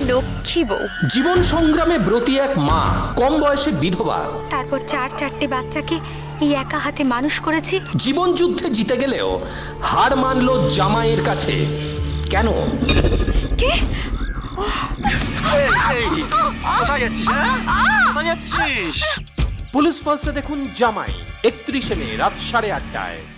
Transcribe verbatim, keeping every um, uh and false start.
লক্ষ্মী বউ। জীবন সংগ্রামে ব্রতী এক মা, কম বয়সে বিধবা, তারপর চার চারটে বাচ্চাকে এই একা হাতে মানুষ করেছি। জীবন যুদ্ধে জিতে গেলেও হার মানলো জামাইয়ের কাছে। কেন? কে? কোথায় যাচ্ছিস? কোথায় যাচ্ছিস? পুলিশ ফার্স্টে দেখুন জামাই, একত্রিশে মে রাত সাড়ে আটটায়।